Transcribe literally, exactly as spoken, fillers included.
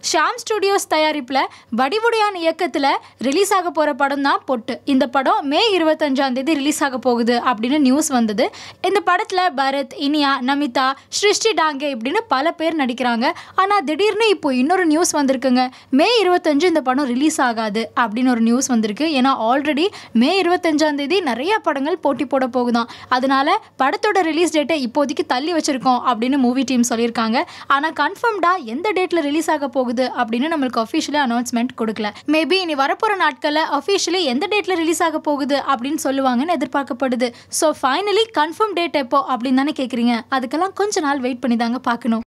Sham studios தயாரிப்பில் வடிவுடையான் இயக்கத்தில் release ஆக போகிற படம் தான் பொட்டு. இந்த படம் மே இருபத்தஞ்சாம் தேதி ரிலீஸ் ஆக போகுது அப்படின்னு நியூஸ் வந்தது. இந்த படத்தில் பரத், இனியா, நமிதா, ஸ்ருஷ்டி டாங்கே இப்படின்னு பல பேர் நடிக்கிறாங்க. ஆனால் திடீர்னு இப்போ இன்னொரு நியூஸ் வந்திருக்குங்க. மே இருபத்தஞ்சு இந்த படம் ரிலீஸ் ஆகாது அப்படின்னு ஒரு நியூஸ் வந்திருக்கு. ஏன்னா ஆல்ரெடி மே இருபத்தஞ்சாம் தேதி நிறைய படங்கள் போட்டி போட போகுதான். அதனால படத்தோட ரிலீஸ் டேட்டை இப்போதைக்கு தள்ளி வச்சிருக்கோம் அப்படின்னு மூவி டீம் சொல்லியிருக்காங்க. ஆனால் கன்ஃபார்ம்டா எந்த டேட்டில் ரிலீஸ் ஆக போகுது அப்படின்னு நம்மளுக்கு அஃபிஷியலாக அனௌன்ஸ்மெண்ட் கொடுக்கல. மேபி இனி வரப்போகிற நாட்களில் அஃபிஷியலி எந்த டேட்டில் ரிலீஸ் ஆக போகுது அப்படின்னு சொல்லுவாங்கன்னு எதிர்பார்க்கப்படுது. ஸோ ஃபைனலி கன்ஃபார்ம் டேட் எப்போ அப்படின்னு தானே கேட்குறீங்க. அதுக்கெல்லாம் கொஞ்ச நாள் வெயிட் பண்ணி தாங்க பார்க்கணும்.